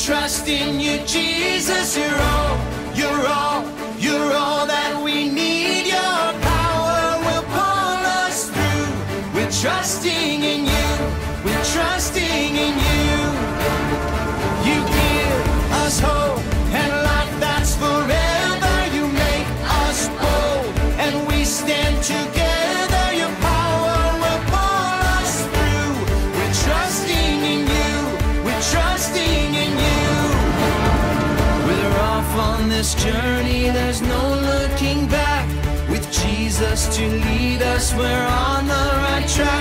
trust in you, Jesus. You're all, you're all, you're all that we need. Your power will pull us through. We're trusting in you. We're trusting in you. You give us hope and life that's forever. You make us bold and we stand together. Your power will pull us through. We're trusting in you. We're trusting in you. We're off on this journey. There's no looking back. With Jesus to lead us, we're on the right track.